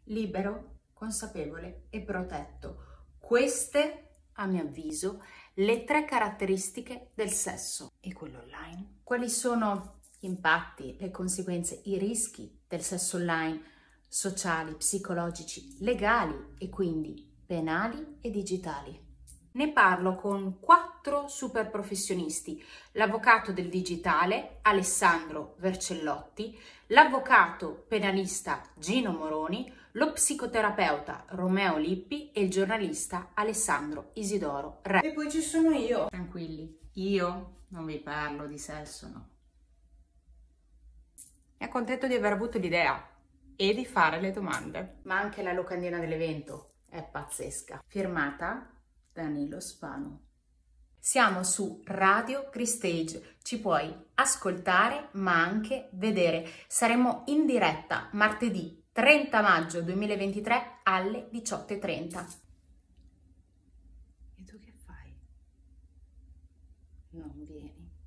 libero, consapevole e protetto. Queste, a mio avviso, le 3 caratteristiche del sesso. E quello online? Quali sono gli impatti, le conseguenze, i rischi del sesso online, sociali, psicologici, legali e quindi penali e digitali? Ne parlo con 4 super professionisti: l'avvocato del digitale Alessandro Vercellotti, l'avvocato penalista Gino Moroni, lo psicoterapeuta Romeo Lippi e il giornalista Alessandro Isidoro Re. E poi ci sono io. Tranquilli, io non vi parlo di sesso, no. Mi accontento di aver avuto l'idea e di fare le domande. Ma anche la locandina dell'evento è pazzesca. Firmata Danilo Spano. Siamo su Radio Cristage, ci puoi ascoltare ma anche vedere. Saremo in diretta martedì 30 maggio 2023 alle 18:30. E tu che fai? Non vieni.